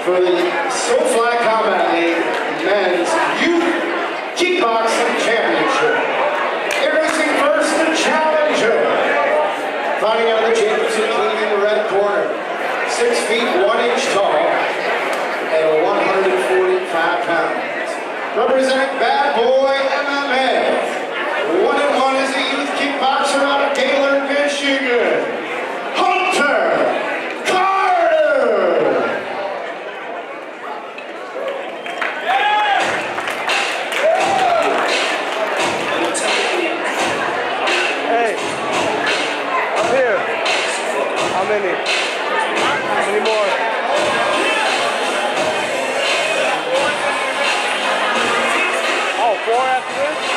for the SoFly Combat League Men's Youth Kickboxing Championship. Introducing first, the challenger. Fighting out of the championship league in the red corner. 6 feet 1 inch tall and 145 pounds. Representing Bad Boy MMA. 1-1 is a youth kickboxer out of Gaylord, Michigan. Hunter Carter! Hey, I'm here. How many? How many more? Oh, 4 after this?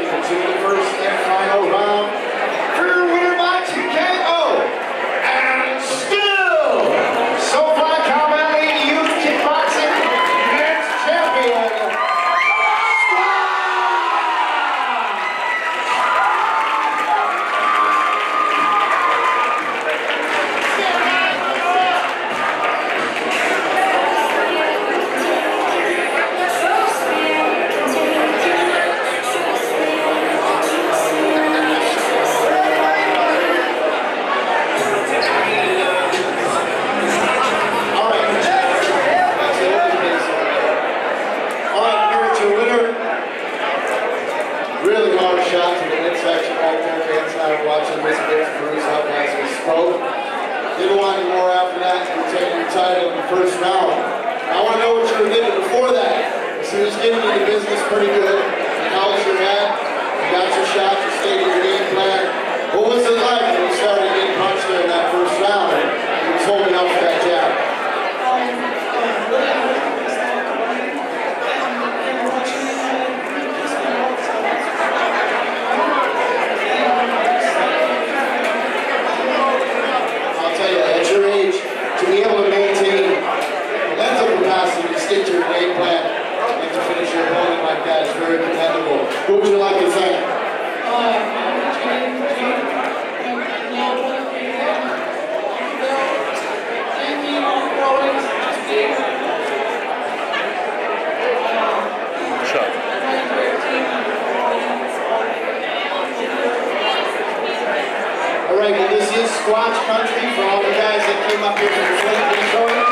continue the first and final round for your winner by TKO. And still, SoFi Combat League Youth Kickboxing men's champion, really hard shot to the midsection right there. Fans now watching this big bruise up as we spoke. Didn't want any more after that. We're taking the title in the first round. I want to know what you were thinking before that. So he was giving you the business pretty good. How was your head? You got your shot. You stayed in your game plan. What was it like when you started getting punched there in that first round? You was holding up for that jab. To be able to maintain mental capacity to stick to your game plan and to finish your opponent like that is very commendable. What would you like to say? All right, well, this is Squatch Country for all the guys that came up here for the